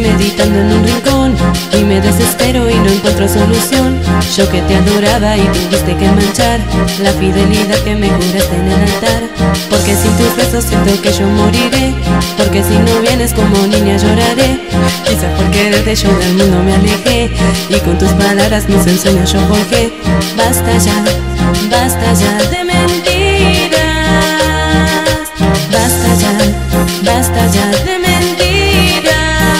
meditando en un rincón y me desespero y no encuentro solución. Yo que te adoraba y tuviste que manchar la fidelidad que me juraste en el altar. Porque sin tus besos siento que yo moriré, porque si no vienes como niña lloraré. Quizás por quererte yo del mundo me alejé y con tus palabras mis ensueños yo forjé. Basta ya de mentiras. Basta ya de mentiras.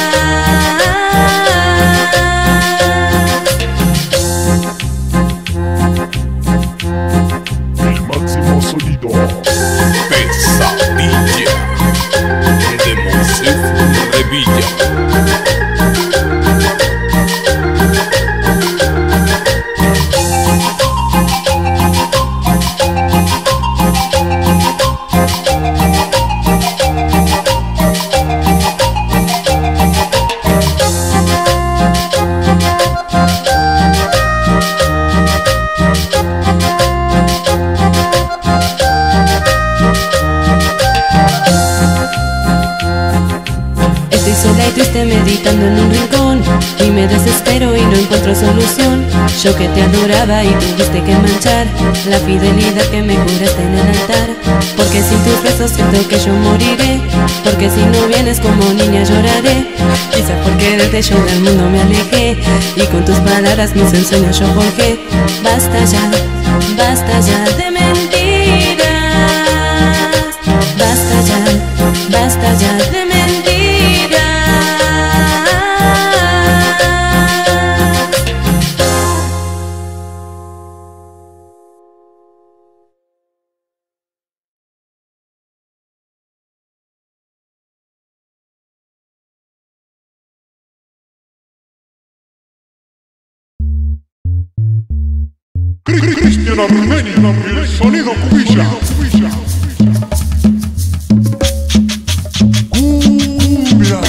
El máximo sonido. Pesadilla de Monsef Revilla. Estoy sola y triste meditando en un rincón y me desespero y no encuentro solución. Yo que te adoraba y tuviste que manchar la fidelidad que me juraste en el altar. Porque sin tus besos siento que yo moriré, porque si no vienes como niña lloraré. Quizás por quererte yo del mundo me alejé y con tus palabras mis ensueños yo forjé. Basta ya de mentiras. Basta ya de mentiras. Cristian Armenia, el sonido cubilla. Cumbia.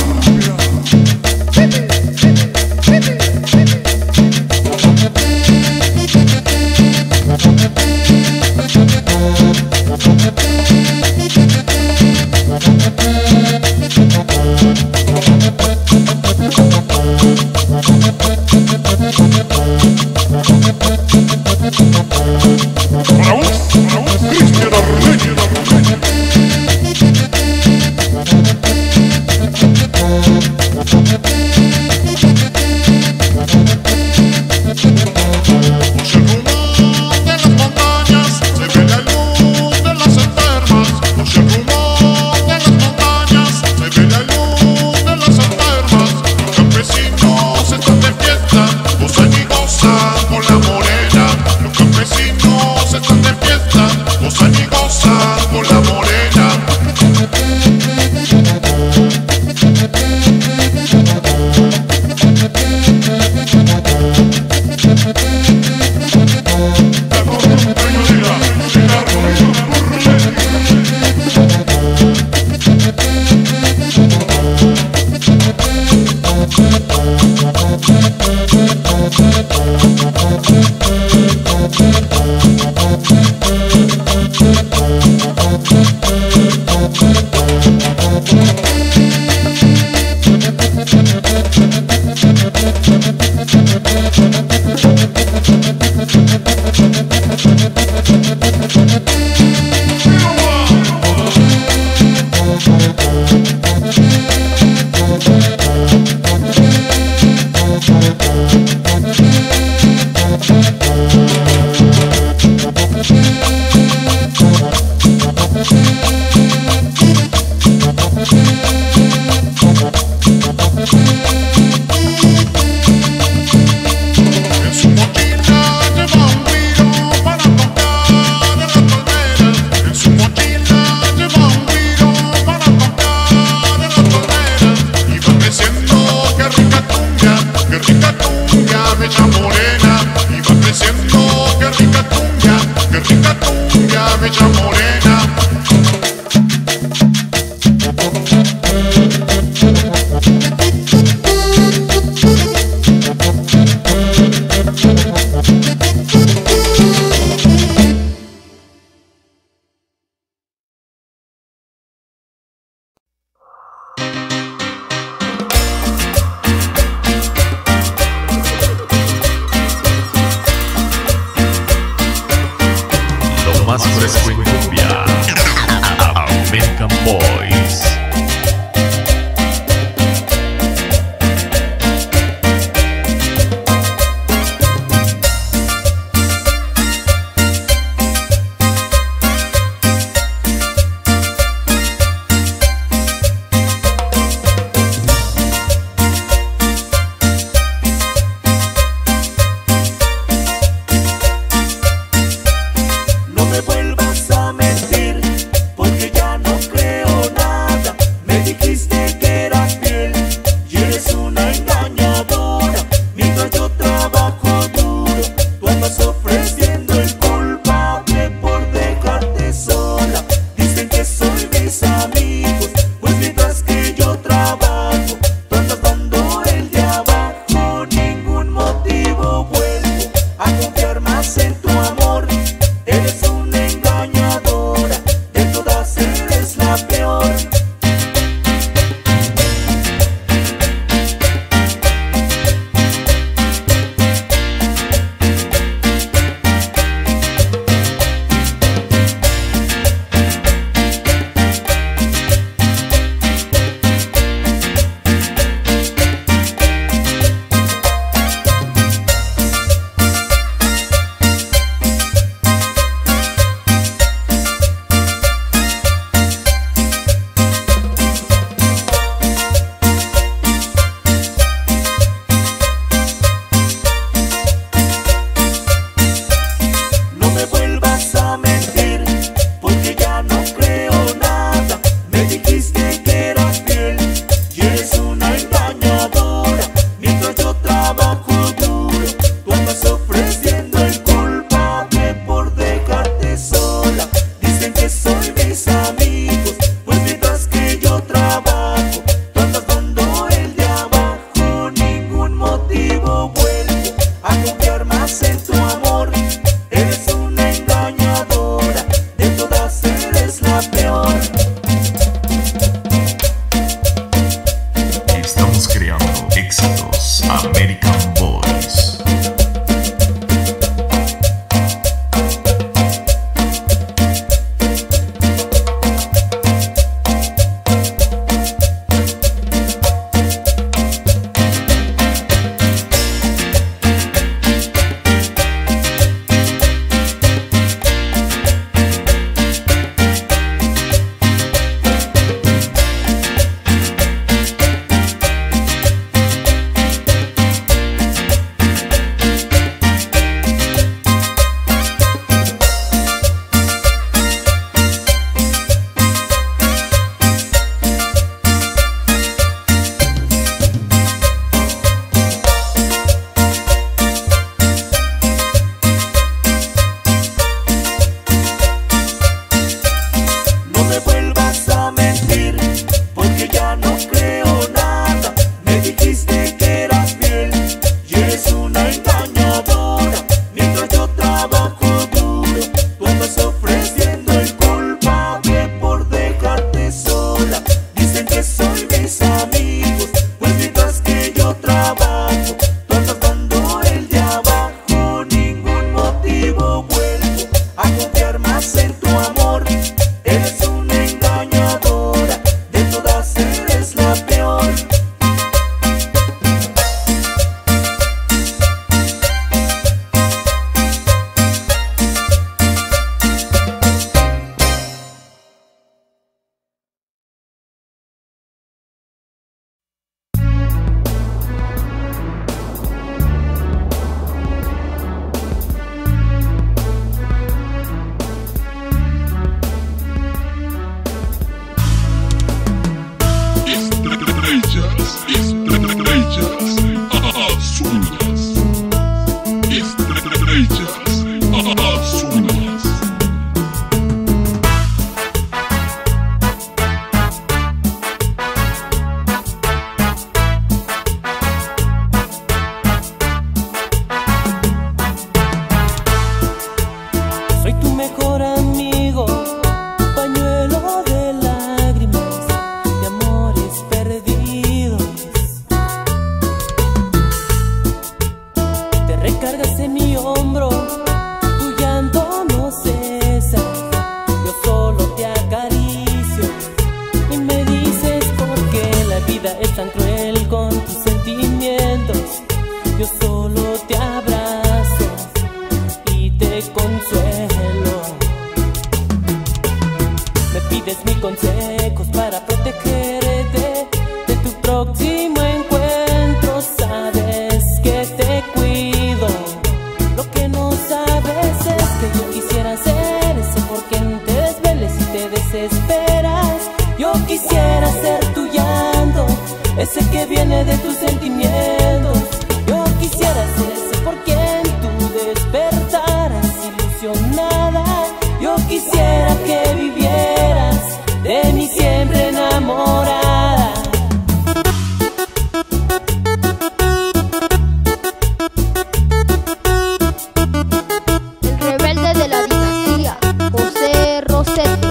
Para vos, Cristian Armenia. hombro, tu llanto no cesa. Yo solo te acaricio y me dices por qué la vida es tan cruel con tus sentimientos. Yo solo te abrazo y te consuelo. Me pides mis consejos para protegerte de tu próximo encuentro. Sabes que te cuido. Lo que no sabes es que yo quisiera ser ese por quien te desveles y te desesperas. Yo quisiera ser tu llanto, ese que viene de tus sentimientos. Yo quisiera ser ese por quien tú despertaras ilusionada. Yo quisiera que vivieras de mí siempre enamorada. El rebelde de la dinastía, José Rossetti.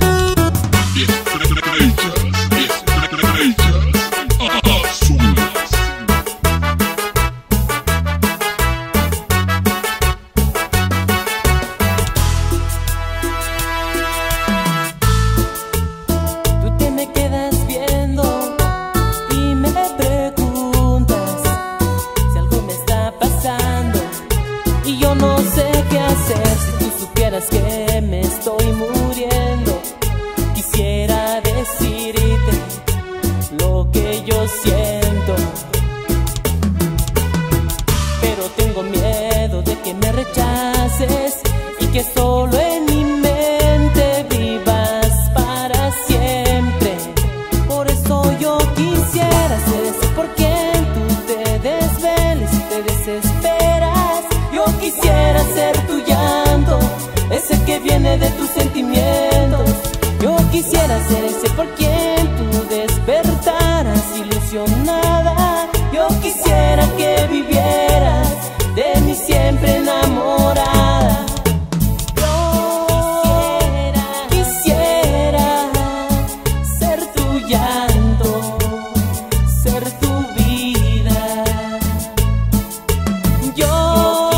Que me estoy muriendo, quisiera decirte lo que yo siento, pero tengo miedo de que me rechaces y que solo en mi mente vivas para siempre. Por eso yo quisiera ser ese por quien tú te desveles y te desesperas. Yo quisiera ser tu llanto, ese que viene de tus sentimientos. Yo quisiera ser ese por quien tú despertaras ilusionada. Yo quisiera que vivieras de mí siempre enamorada. Yo quisiera ser tu llanto, ser tu vida. Yo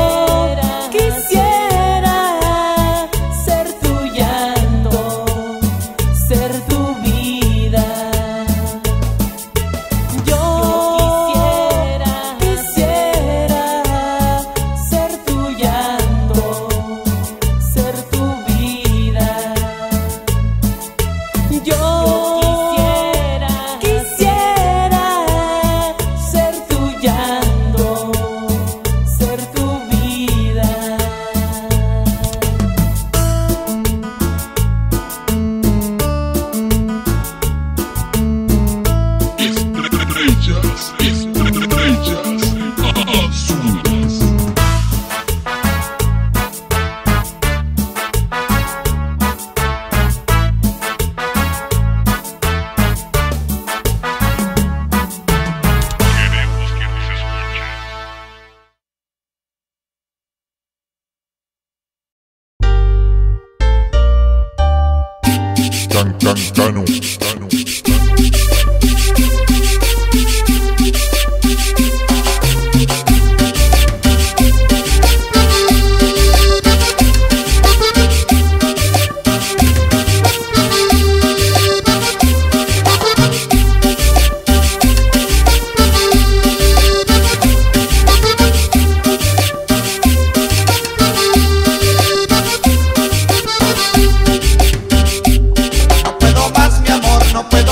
quisiera ser tu llanto, ser tu vida. Yo quisiera ser tu llanto, ser tu vida. Yo quisiera ser tu llanto, ser tu vida. Cano. No puedo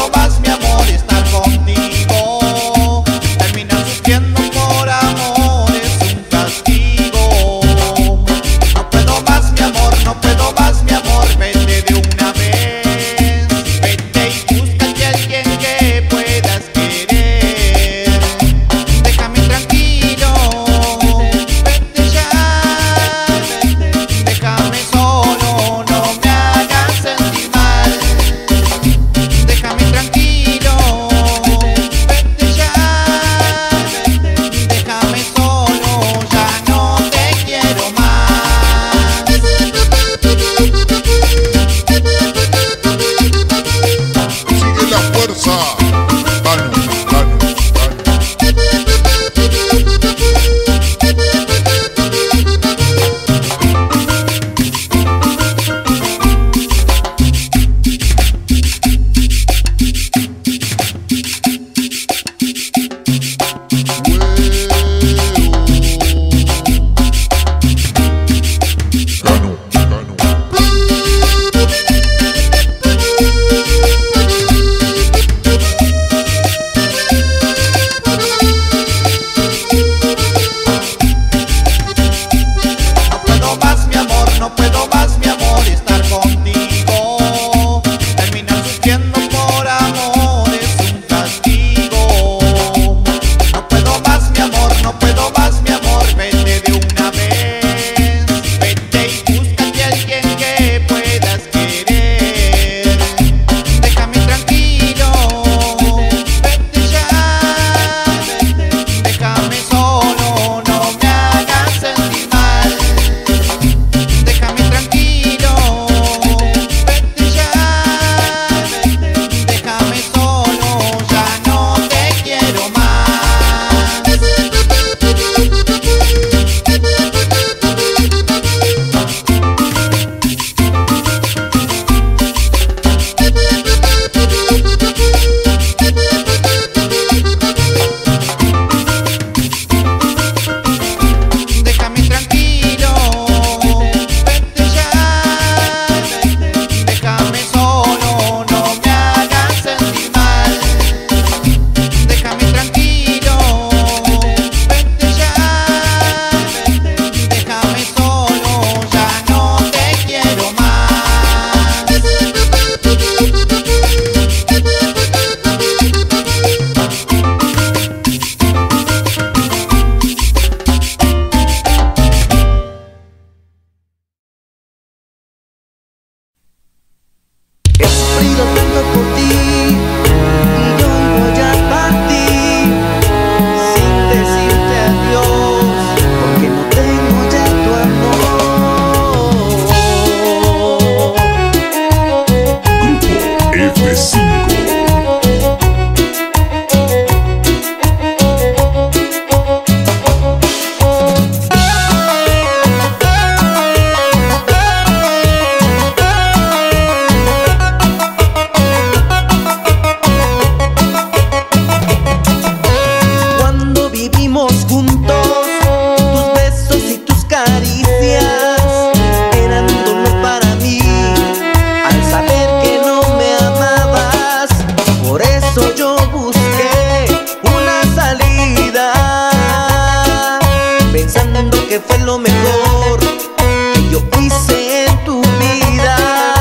lo mejor que yo hice en tu vida.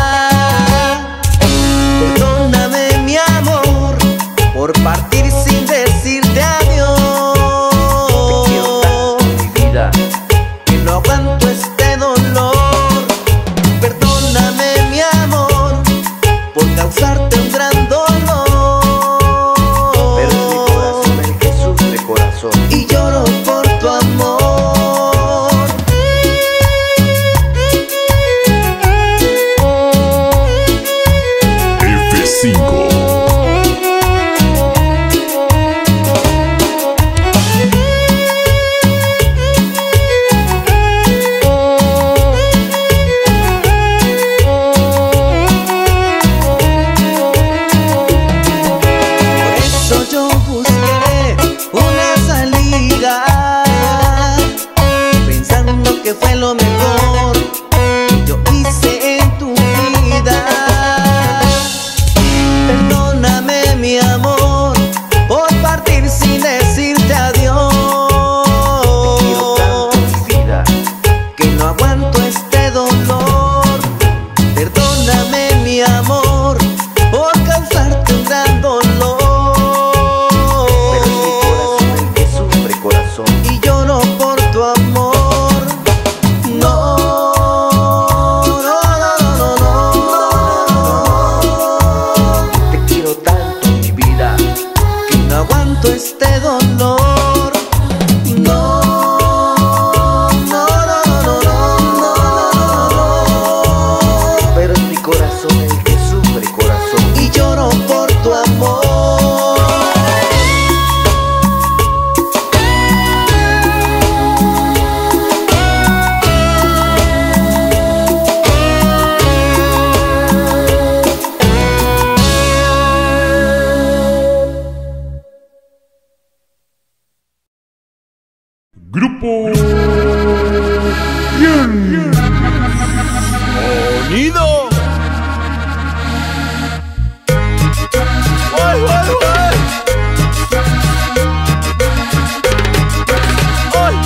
Perdóname, mi amor, por partir sin decirte adiós. Te quiero tanto, mi vida, que no aguanto este dolor. Perdóname, mi amor, por causarte un gran dolor. Pero es mi corazón el que sufre, corazón, y lloro por tu amor. F5. Por eso yo busqué una salida, pensando que fue lo mejor que yo hice en tu vida. Perdóname, mi amor, por partir sin decirte adiós. Te quiero tanto, mi vida, que no aguanto este dolor. Perdóname, mi amor, por causarte un gran dolor. Pero es mi corazón el que sufre, corazón, y lloro por tu amor. No, no, no, no, no. Te quiero tanto, mi vida, que no aguanto este dolor. No, no, no, no, no, no. Pero es mi corazón el que sufre, corazón, y lloro por tu amor. Grupo Bien. Sonido. ¡Ay, ay, ay! ¡Ay!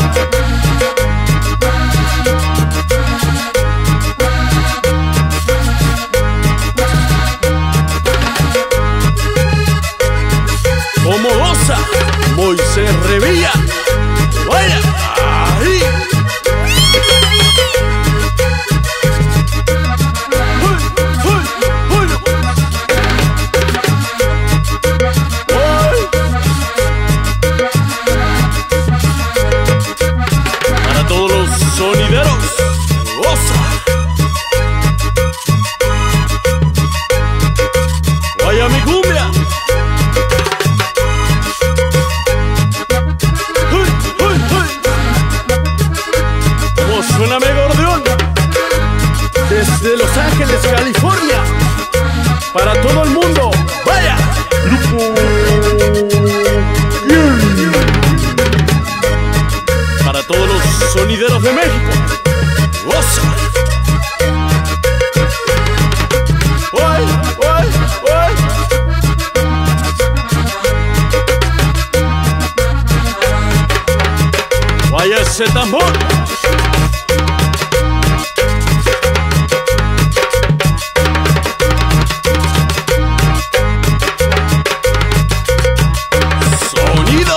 Como goza Moisés Revilla. ¡Vaya! ¡Ahí! Para todos los sonideros, goza. Vaya mi cumbia. ¿Cómo suena mi acordeón? Desde Los Ángeles, California, para todo el mundo. ¡Vaya! Grupo Bien. Para todos los sonideros de México, goza. ¡Ay, ay, ay! Vaya ese tambor. Sonido.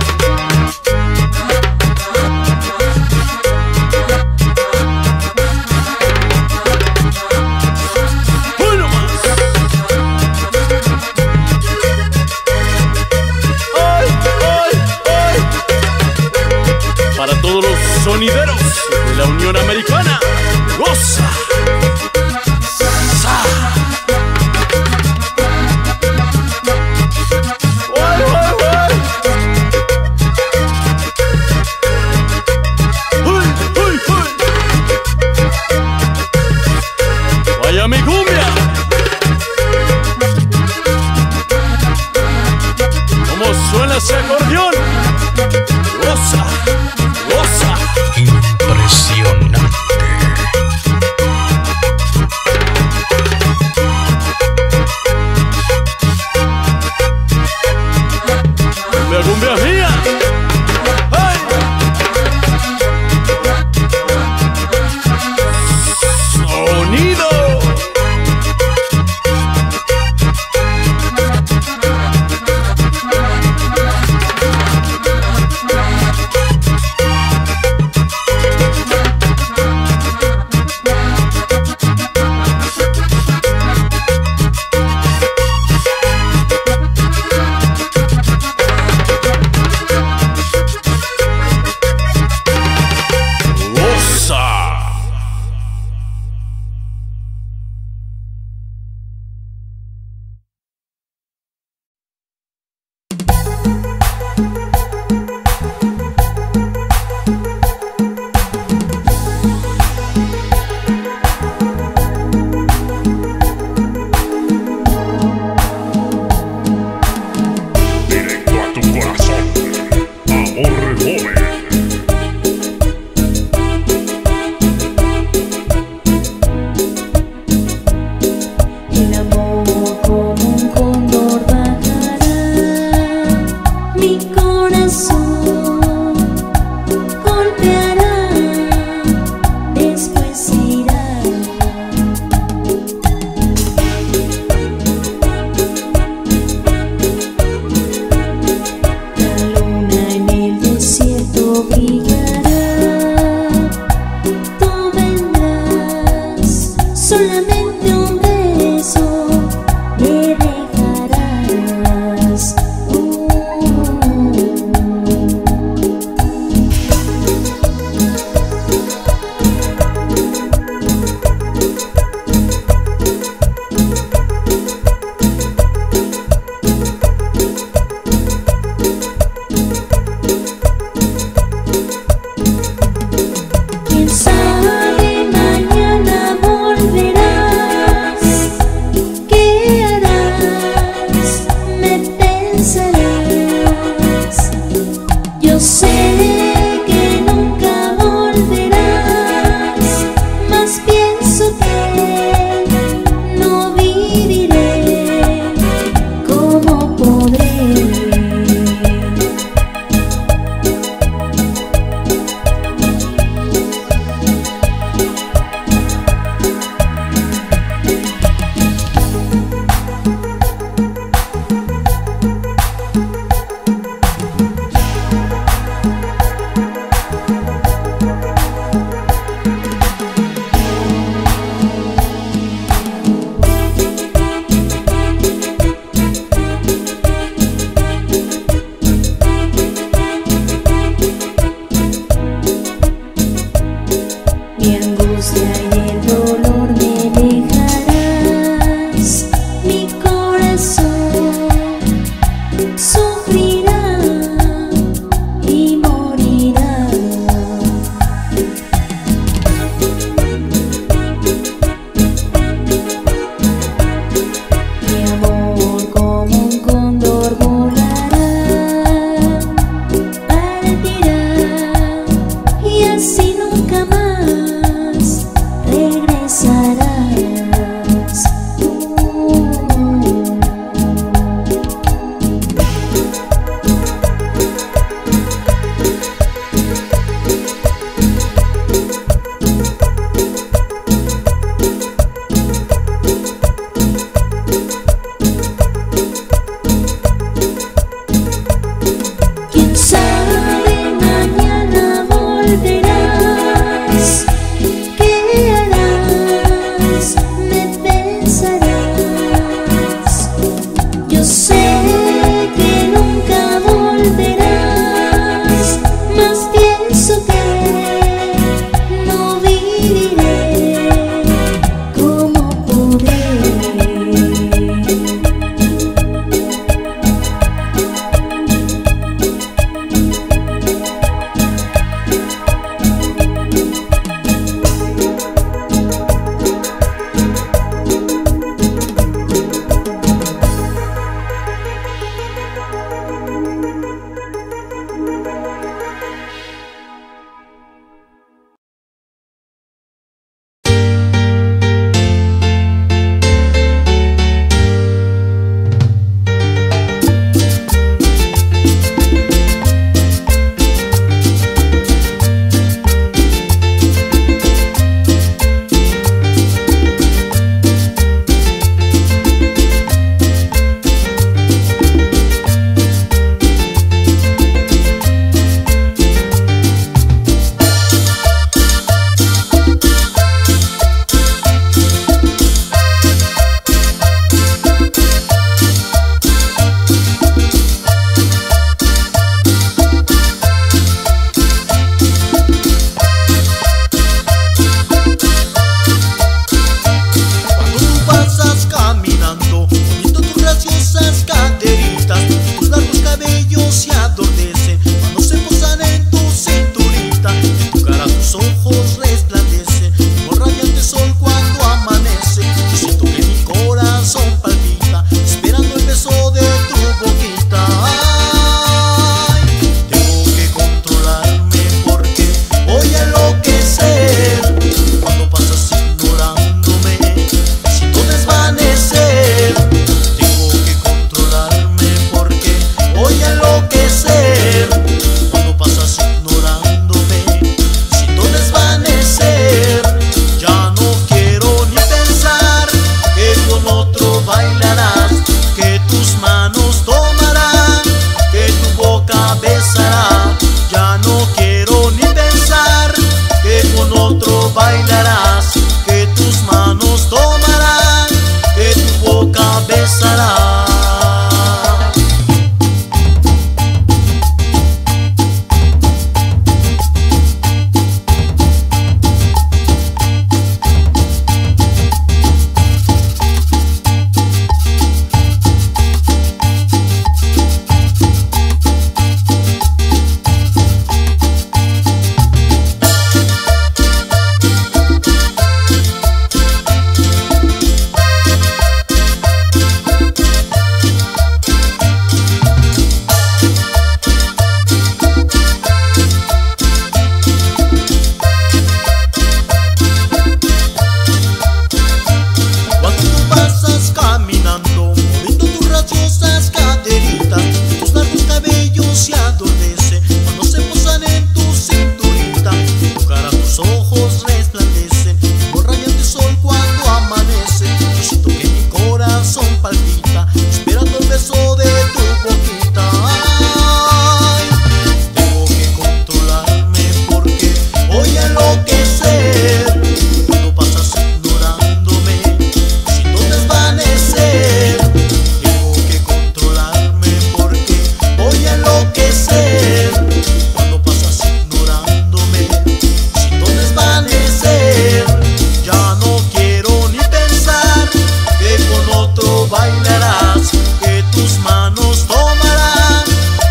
Uno más. ¡Ay, ay, ay! Para todos los sonideros de la Unión Americana, goza. Sa. ¡Ay, ay, ay! ¡Uy, uy, uy! ¡Vaya mi cumbia! ¿Cómo suena ese acordeón? ¡Goza! ¡Goza! Impresionante. nunca más regresarás. Quién sabe, mañana volverás. ¿Qué harás? Me pensarás. Yo sé que nunca volverás, mas pienso que no viviré como podré.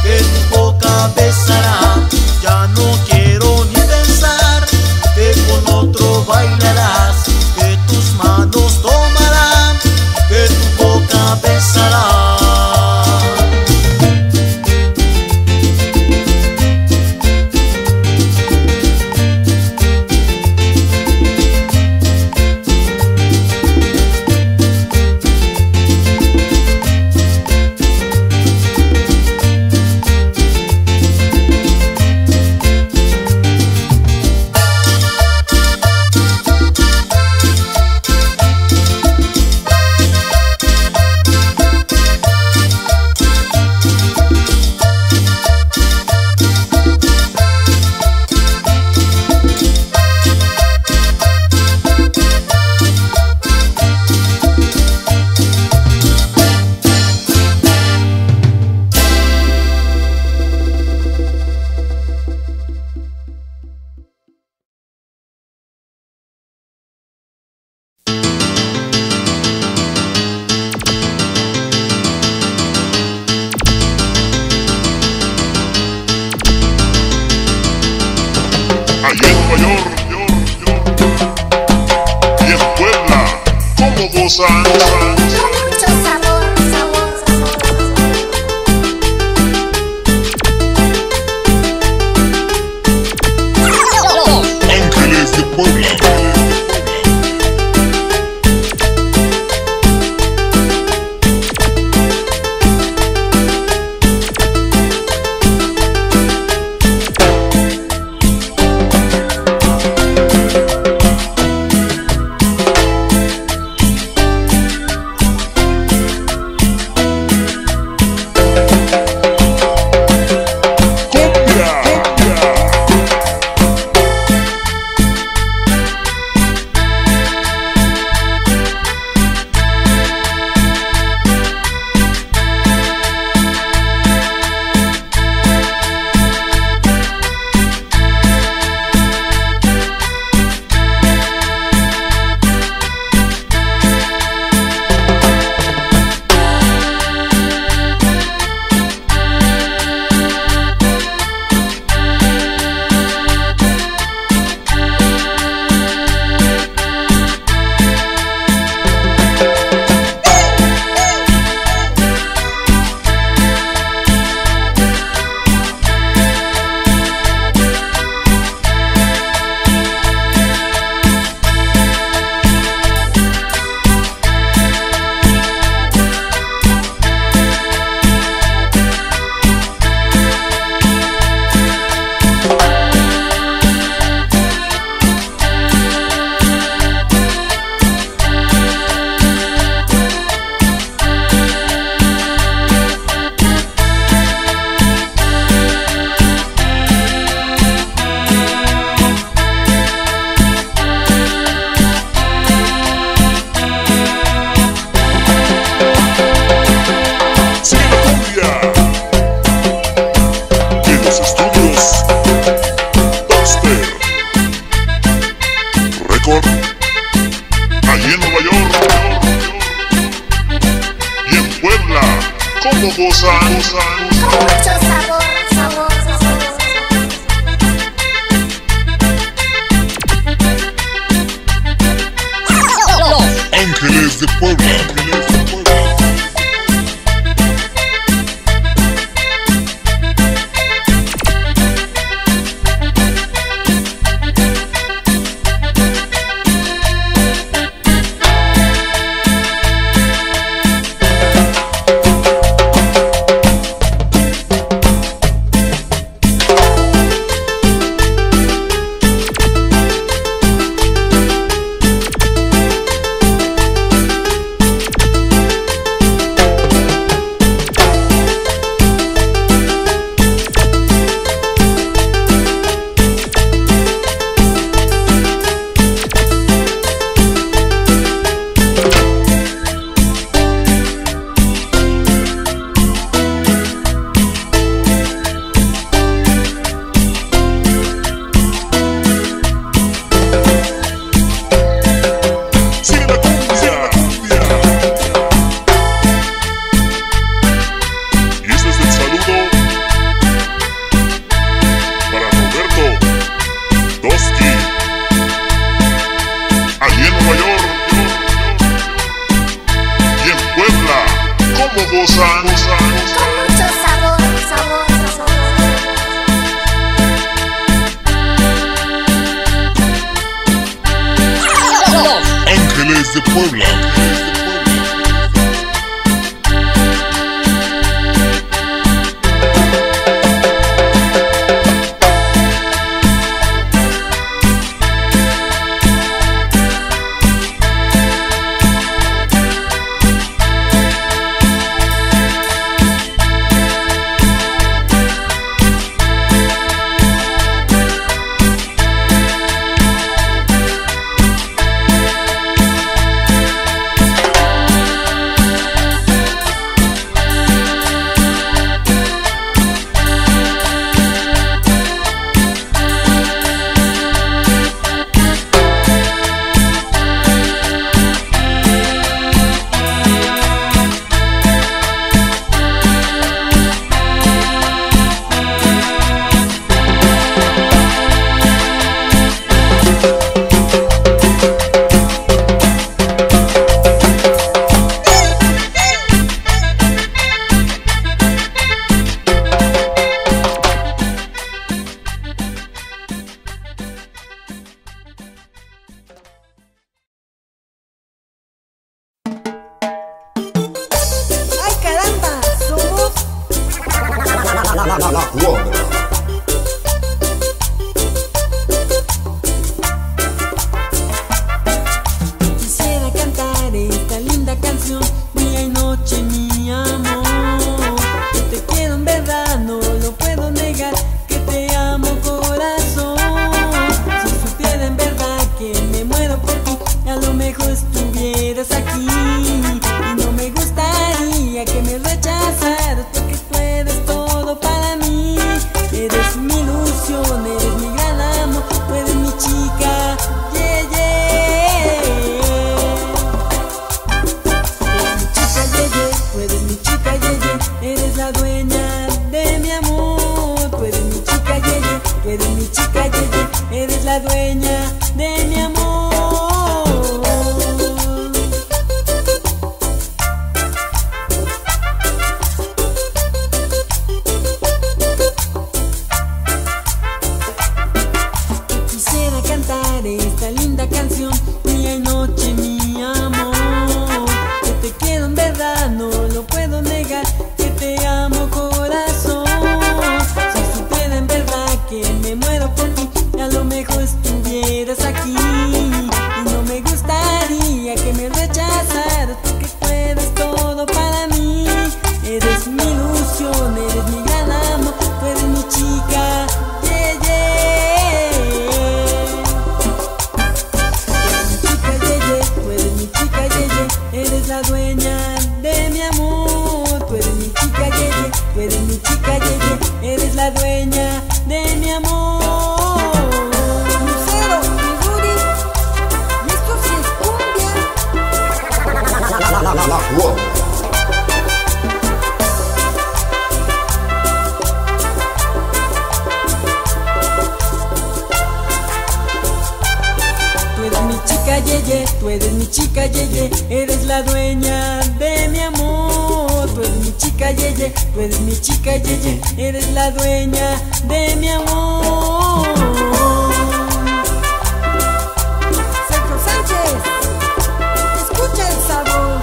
Ya no quiero ni pensar que con Y en Puebla, ¿cómo gozan? Con mucho sabor, sabor, sabor. Ángeles de Puebla. Allí en Nueva York y en Puebla, ¿cómo gozan? Con mucho sabor, sabor, sabor. Ángeles de Puebla. Gozan. Con mucho sabor, sabor, sabor. Ángeles de Puebla. esta linda canción. Día y noche, mi amor, que te quiero en verdad, no lo puedo negar, que te amo, corazón. Si supiera en verdad que me muero por ti, a lo mejor estuvieras aquí. Y no me gustaría que me rechazaras, porque tú eres todo para mí. Eres mi ilusión, eres mi gran amor, tú eres mi chica, yeah, yeah. Tú eres mi chica, yeah, yeah. Eres la dueña de mi amor. Tú eres mi chica, yeah, yeah. Tú eres mi chica, yeah, yeah. Eres la dueña de mi amor. Lucero, mi Rudy, y esto sí es cumbia. La Juana. Yeye, tú eres mi chica, yeye, eres la dueña de mi amor. Tú eres mi chica, yeye, tú eres mi chica, yeye, eres la dueña de mi amor. Sergio Sánchez, escucha el sabor.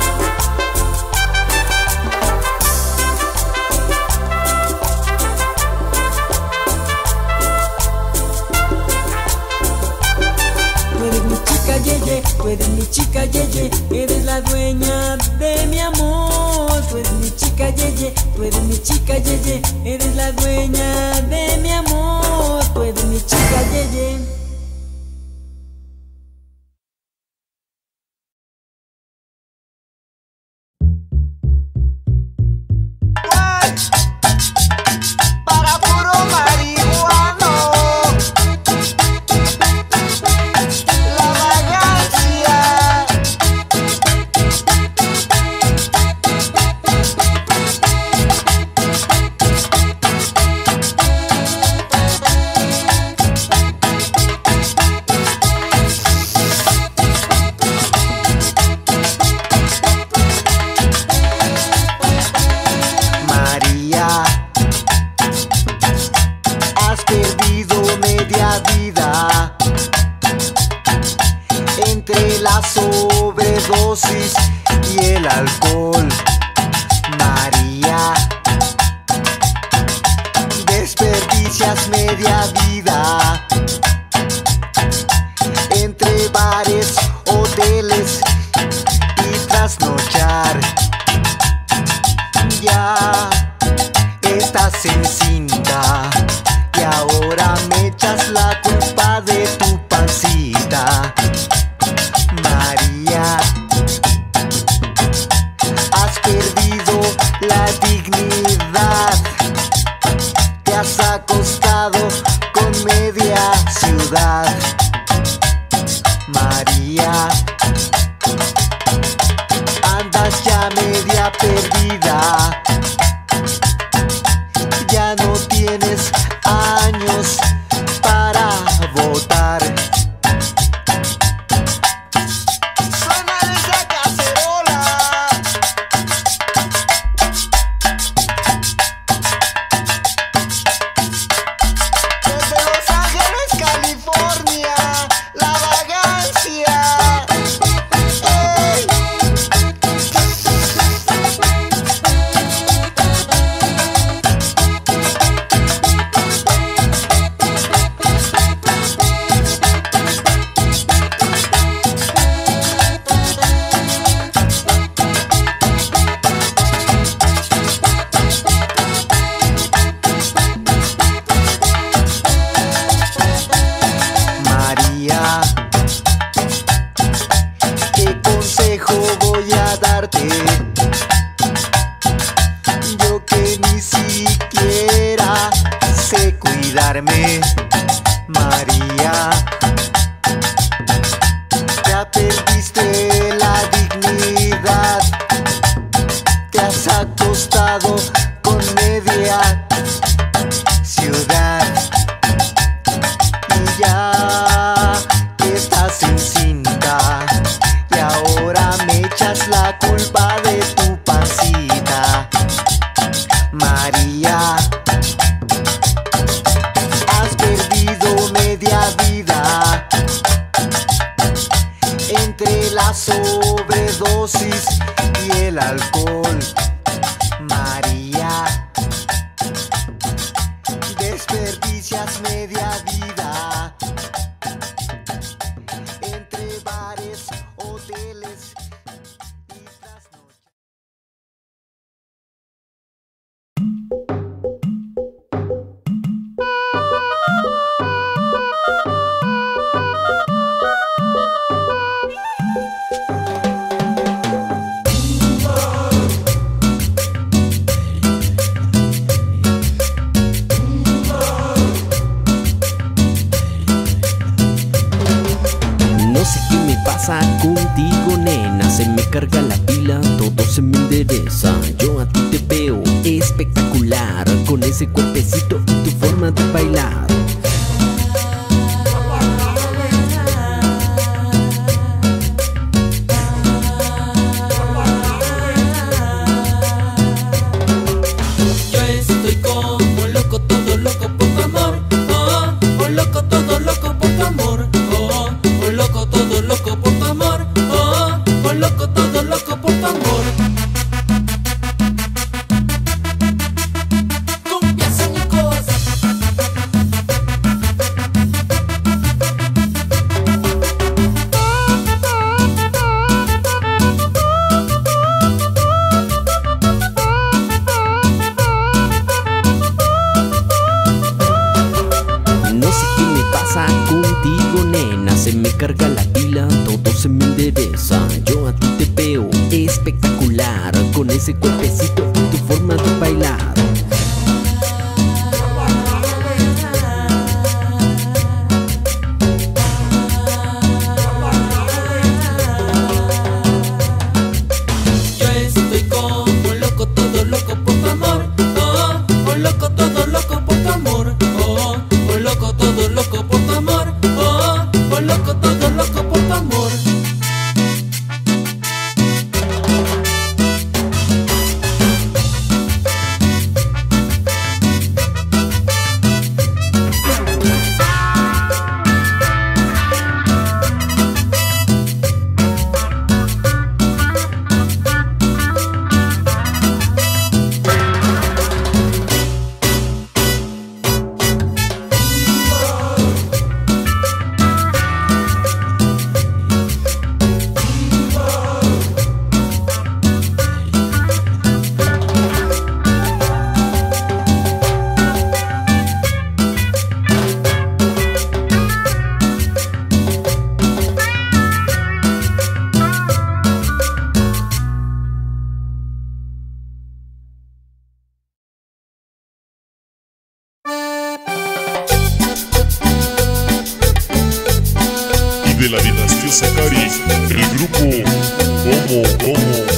Yeye, tú eres mi chica, yeye, eres la dueña de mi amor. Tú eres mi chica, yeye, tú eres mi chica, yeye, eres la dueña de mi amor. Tú eres mi chica, yeye. Para puro marihuano, la vagancia. María, has perdido media vida entre la sobredosis y el alcohol. María, desperdicias media vida entre bares, hoteles y trasnochar. Ya estás encinta y ahora me echas la culpa de tu pancita. María, has perdido la dignidad, te has acostado con media ciudad. María, andas ya media perdida, ya no tienes años para votar. Suena esa cacerola. Desde Los Ángeles, California, la vagancia. Ey. María, ¿qué consejo voy a darte? Yo que ni siquiera sé cuidarme. María, ya perdiste la dignidad, te has acostado con media ciudad. Y ya que estás encinta y ahora me echas la culpa de tu pancita. María, has perdido media vida la sobredosis y el alcohol. María, desperdicias media vida entre bares, hoteles y trasnoches. Contigo, nena, se me carga la pila, todo se me endereza. Yo a ti te veo espectacular, con ese cuerpecito y tu forma de bailar. Yo estoy como loco, todo loco por tu amor. Oh, oh, loco, todo loco por tu amor. Oh, oh, loco, todo loco por tu amor. Oh, oh, loco, todo loco por tu amor. Cumbias únicos. No sé qué me pasa contigo, nena, se me carga la pila, todo se me endereza. Yo a ti te veo espectacular, con ese cuerpecito y tu forma de bailar. Yo estoy como loco, todo loco por tu amor. Oh, oh, loco, todo loco por tu amor. Oh, oh, loco, todo loco por tu amor. Oh, oh, loco, todo loco por tu amor. Y de la dinastía Zacari, el grupo Como.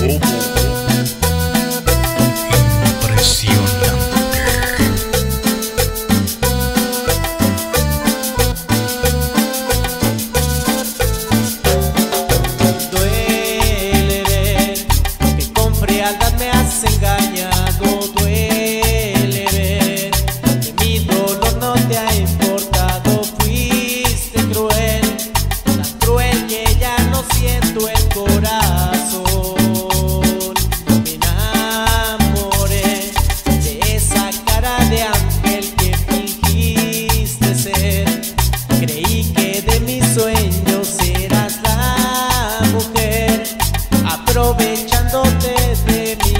Duele ver que con frialdad me has engañado. Duele ver que mi dolor no te ha importado. Fuiste cruel, tan cruel que ya no siento el corazón. Me enamoré de esa cara de ángel que fingiste ser. Creí que de mis sueños eras la mujer, aprovechándote de mi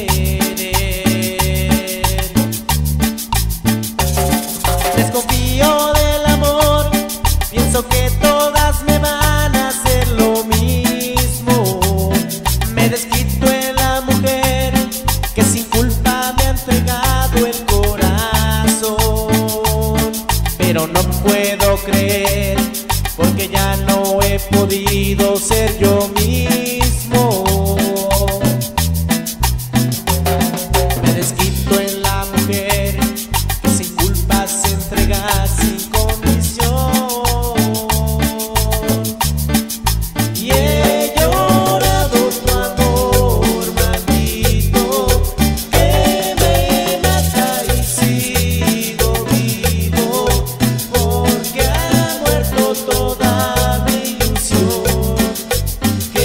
querer. Desconfío del amor, pienso que todas me van a hacer lo mismo. Me desquito en la mujer que sin culpa me ha entregado el corazón. Pero no puedo creer, porque ya no he podido ser yo mismo. Me desquito en la mujer que sin culpa se entrega sin condición. Y he llorado tu amor maldito, que me mata y sigo vivo, porque ha muerto toda mi ilusión.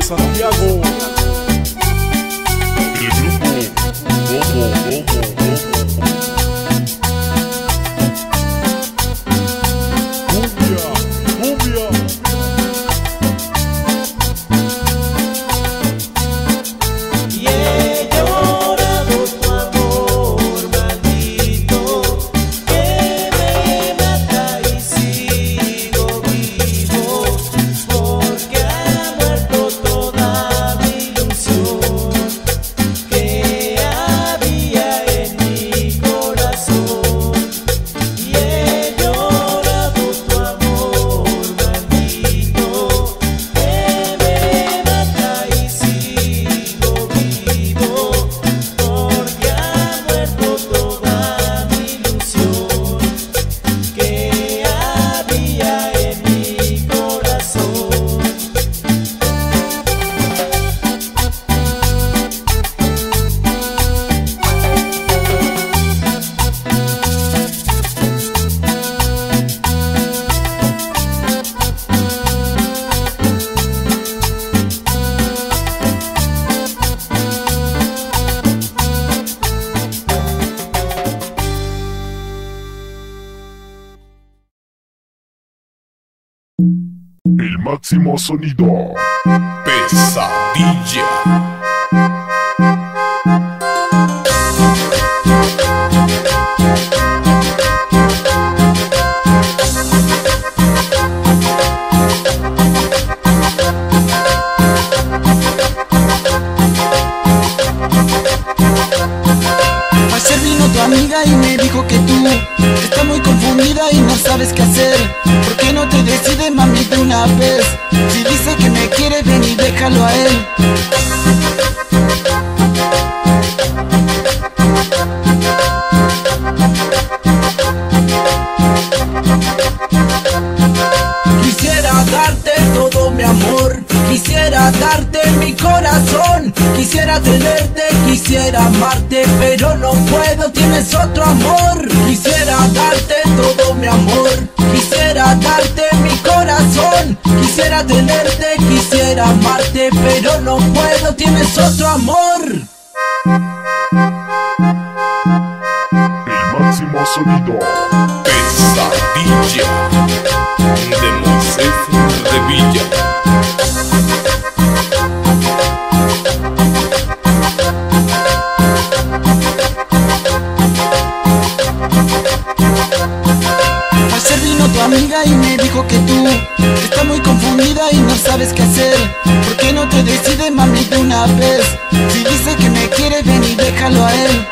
Santiago. El grupo Como. Cumbia. Y he llorado tu amor maldito que me mata y sigo vivo, porque ha muerto toda mi ilusión que había en mi corazón. Y he llorado tu amor maldito que me mata y sigo vivo, porque ha muerto toda mi ilusión que había en mi corazón. El máximo sonido. Pesadilla. Ayer vino tu amiga y me dijo que tú estás muy confundida y no sabes qué hacer. ¿Por qué no te decides, mami, de una vez? Si dice que me quiere, ven y déjalo a él. Quisiera darte todo mi amor, quisiera darte mi corazón, quisiera tenerte, quisiera amarte, pero no puedo, tienes otro amor. Quisiera darte todo mi amor, quisiera darte mi corazón, quisiera tenerte, quisiera amarte, pero no puedo, tienes otro amor. El máximo sonido. Pesadilla. De Moisés Revilla. Ayer vino tu amiga y me dijo que tú estás muy confundida y no sabes qué hacer. ¿Por qué no te decides, mami, de una vez? Si dice que me quiere, ven y déjalo a él.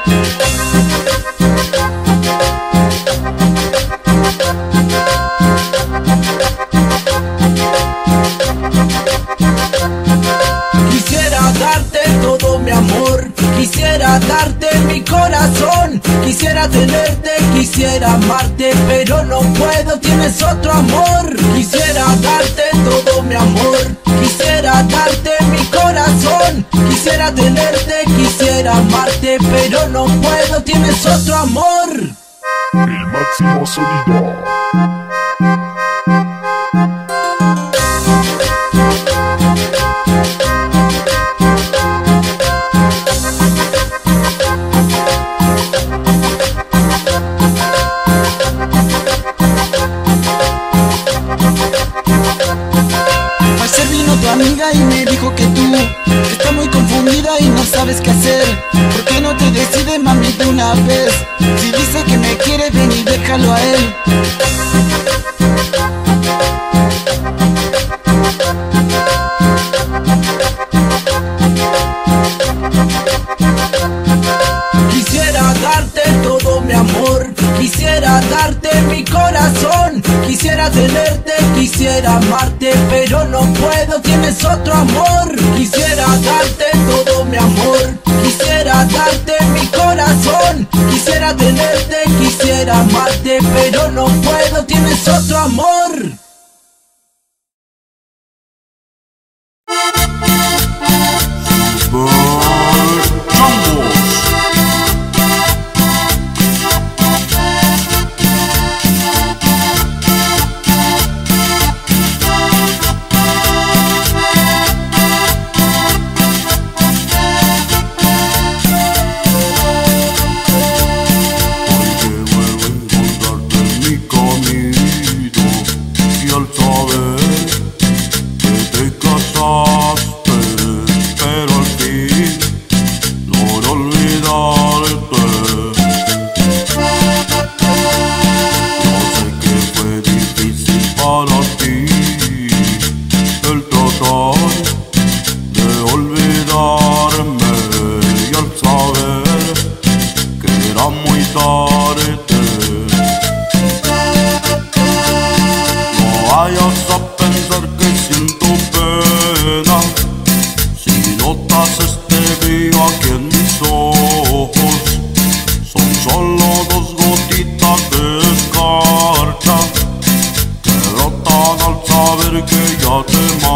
Quisiera darte todo mi amor, quisiera darte mi corazón, quisiera tenerte, quisiera amarte, pero no puedo, tienes otro amor. Quisiera darte todo mi amor, quisiera darte mi corazón, quisiera tenerte, quisiera amarte, pero no puedo, tienes otro amor. El máximo sonido. Ayer vino tu amiga y me dijo que tú estás muy confundida y no sabes qué hacer. ¿Por qué no te decides, mami, de una vez? Si dice que me quiere, ven y déjalo a él. Quisiera darte todo mi amor, quisiera darte mi corazón, quisiera tenerte, quisiera amarte, pero no puedo, tienes otro amor. Quisiera darte todo mi amor, quisiera darte mi corazón, quisiera tenerte, quisiera amarte, pero no puedo, tienes otro amor.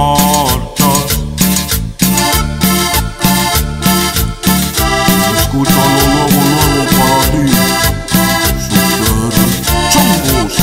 marchas. Escucha lo nuevo, nuevo para ti. Super Chongos.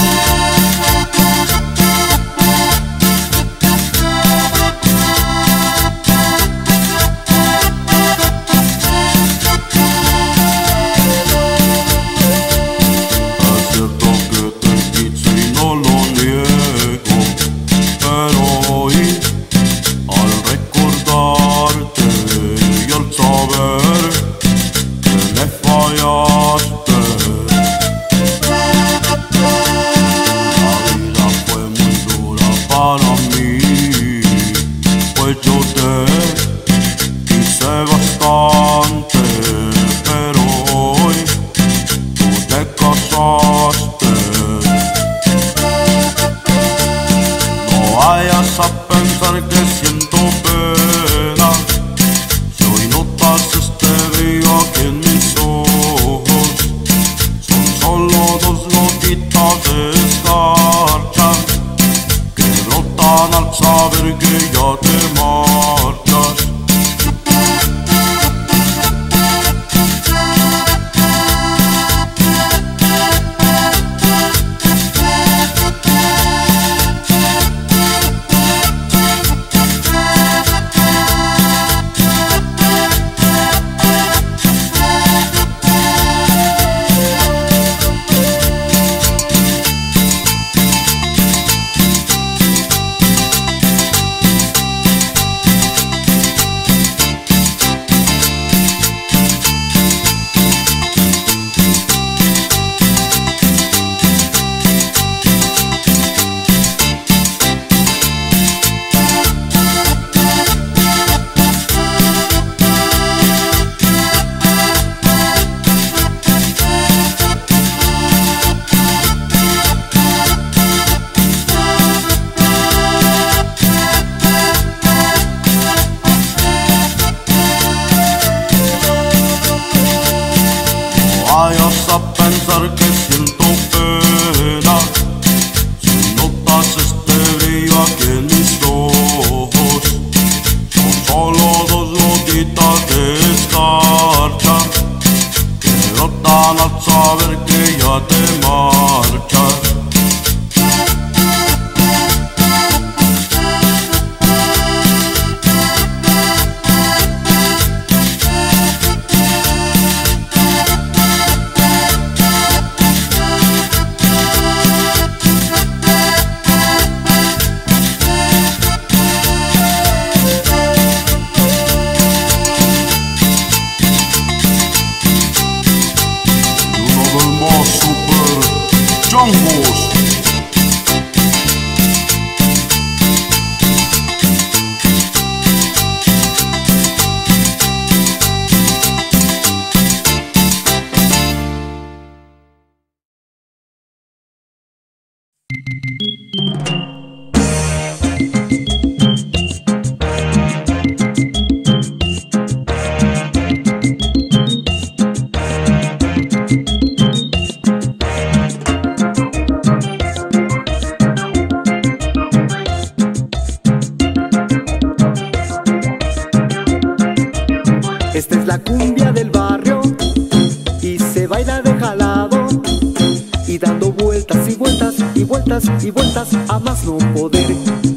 Y vueltas a más no poder.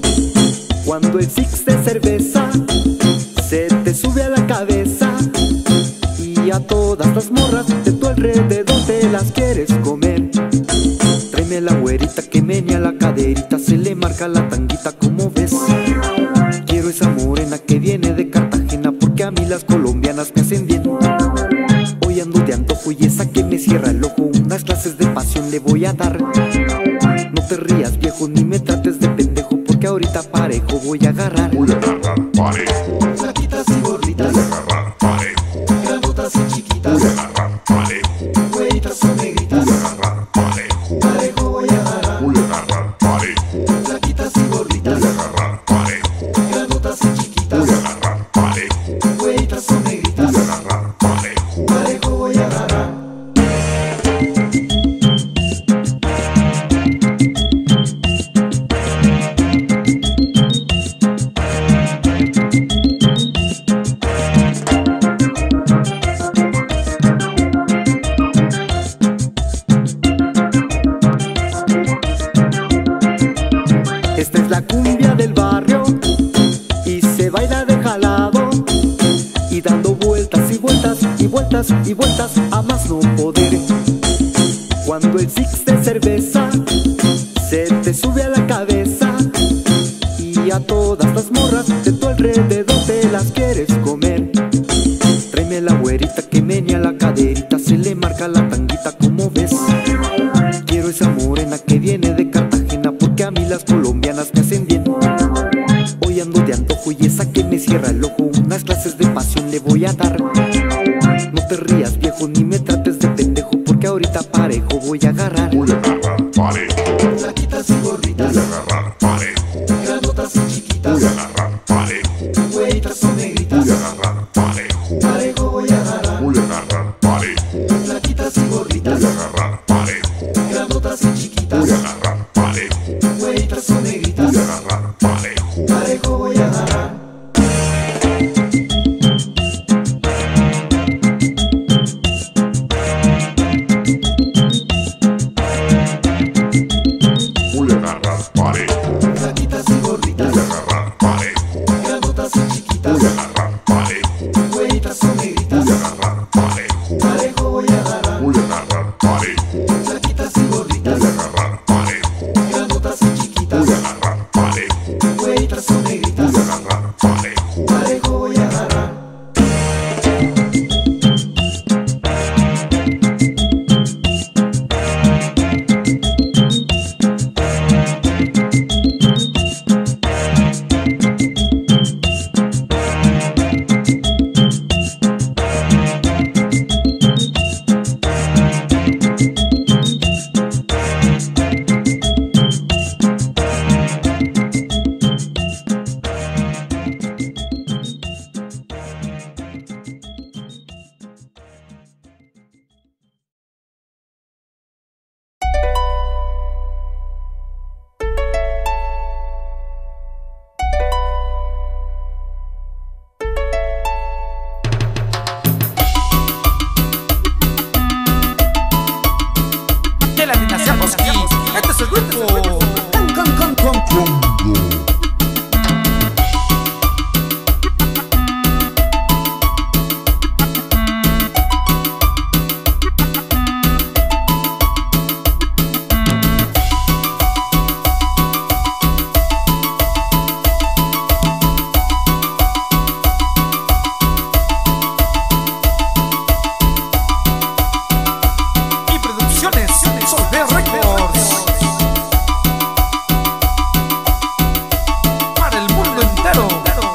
Cuando el six de cerveza se te sube a la cabeza y a todas las morras de tu alrededor te las quieres comer. Tráeme a la güerita que menea la caderita, se le marca la tanguita como ves. Quiero esa morena que viene de Cartagena, porque a mí las colombianas me hacen bien. Hoy ando de antojo y esa que me cierra el ojo, unas clases de pasión le voy a dar. No te rías viejo ni me trates de pendejo, porque ahorita parejo voy a agarrar. Voy a agarrar parejo. Flaquitas y gorditas. Voy a agarrar parejo. Grandotas y chiquitas. Voy a agarrar parejo. Güeritas o negritas. Voy a agarrar parejo. Parejo voy a agarrar. Voy a agarrar parejo. Flaquitas y gorditas. Voy a agarrar parejo. Grandotas y chiquitas. Voy a agarrar parejo. Güeritas o negritas. Voy a agarrar parejo. Parejo voy a agarrar. y vueltas a más no poder. Cuando el six de cerveza se te sube a la cabeza y a todas las morras de tu alrededor te las quieres comer. Tráeme la güerita que menea la caderita, se le marca la tanguita como ves. Quiero esa morena que viene de Cartagena, porque a mí las colombianas me hacen bien. Hoy ando de antojo y esa que me cierra el ojo, unas clases de pasión le voy a dar. No te rías viejo ni me trates de pendejo, porque ahorita parejo voy a agarrar. Voy a agarrar parejo. Flaquitas y gorditas. Voy a agarrar parejo. Grandotas y chiquitas. Voy a agarrar parejo. Güeritas o negritas. Voy a agarrar parejo. Parejo voy a agarrar. Voy a agarrar parejo. Flaquitas y gorditas. Voy a agarrar parejo. Grandotas y chiquitas. Voy a agarrar parejo. Güeritas o negritas. Voy a agarrar parejo. Parejo voy a agarrar. Voy a agarrar parejo. Flaquitas y gorditas. Voy a agarrar parejo. Grandotas y chiquitas. Voy a agarrar parejo. Güeritas o negritas. Voy a agarrar parejo. Parejo voy a agarrar. Voy a agarrar parejo. Flaquitas y gorditas. Voy a agarrar parejo. Grandotas y chiquitas. Voy a agarrar parejo. Güeritas o negritas. Voy a agarrar parejo. Parejo voy a agarrar. De la dinastía Mosquí, este es el grupo y producciones Solver Records. Para el mundo entero.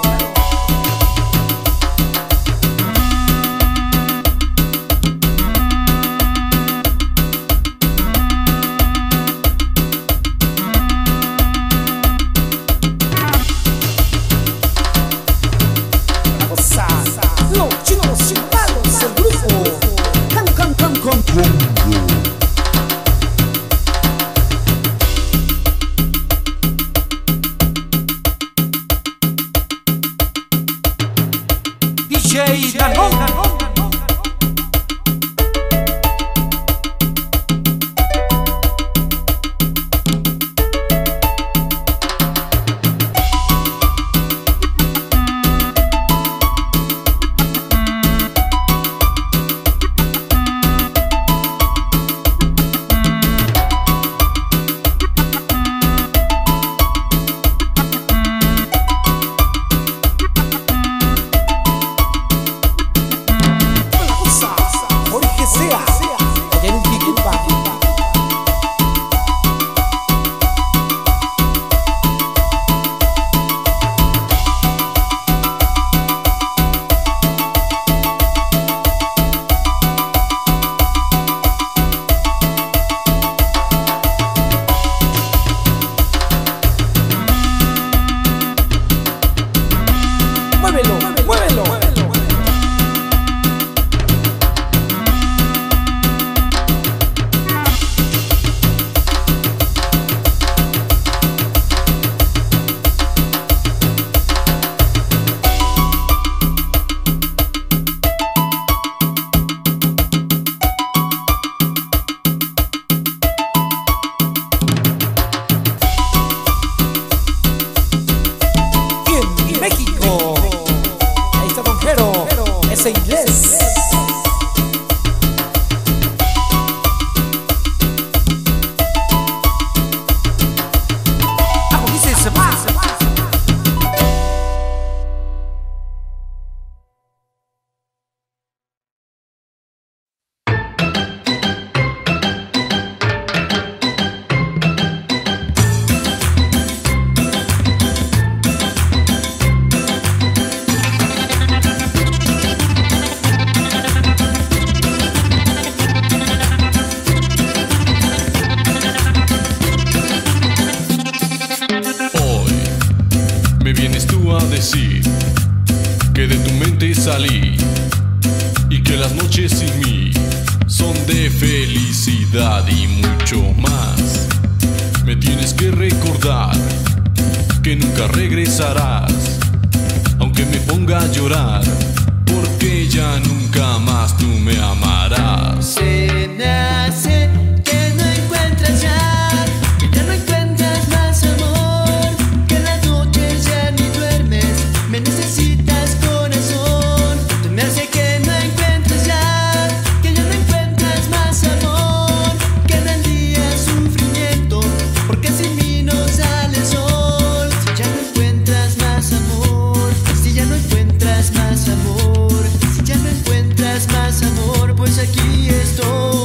Los chinos sin palos, el grupo DJ Danón. Jorge Sea, allá en Tiquipa. Muévelo, muévelo. México. Ahí está Don Jero, ese inglés. decir que de tu mente salí y que las noches sin mí son de felicidad y mucho más. Me tienes que recordar que nunca regresarás, aunque me ponga a llorar, porque ya nunca más tú me amarás. Se me hace que no encuentras ya, que ya no encuentras más amor, que en las noches ya ni duermes, me necesitas corazón. Se me hace que no encuentras ya, que ya no encuentras más amor, que en el día sufrimiento, porque sin mí no sale el sol. Si ya no encuentras más amor, si ya no encuentras más amor, si ya no encuentras más amor, pues aquí estoy.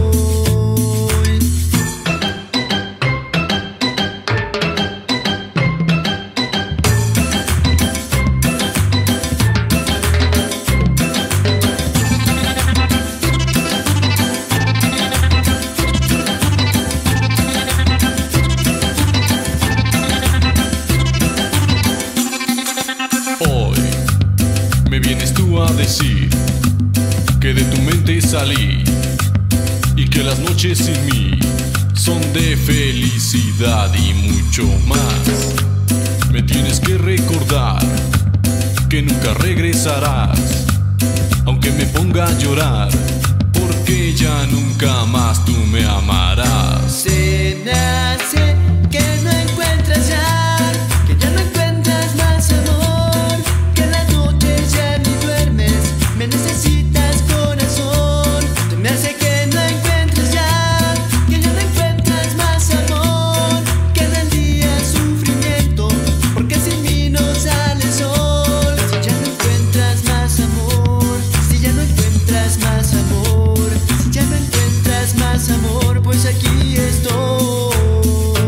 Hoy me vienes tú a decir que de tu mente salí y que las noches sin mí son de felicidad y mucho más. Me tienes que recordar que nunca regresarás, aunque me ponga a llorar, porque ya nunca más tú me amarás. Se me hace que no encuentras ya, que ya no encuentras más amor, que en las noches ya ni duermes, me necesitas corazón. Se me hace que no encuentras ya, que ya no encuentras más amor, que en el día sufrimiento, porque sin mí no sale el sol. Si ya no encuentras más amor, si ya no encuentras más amor, si ya no encuentras más amor, pues aquí estoy.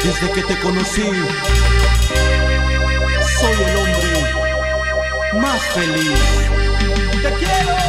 Desde que te conocí, soy el hombre más feliz. ¡Te quiero!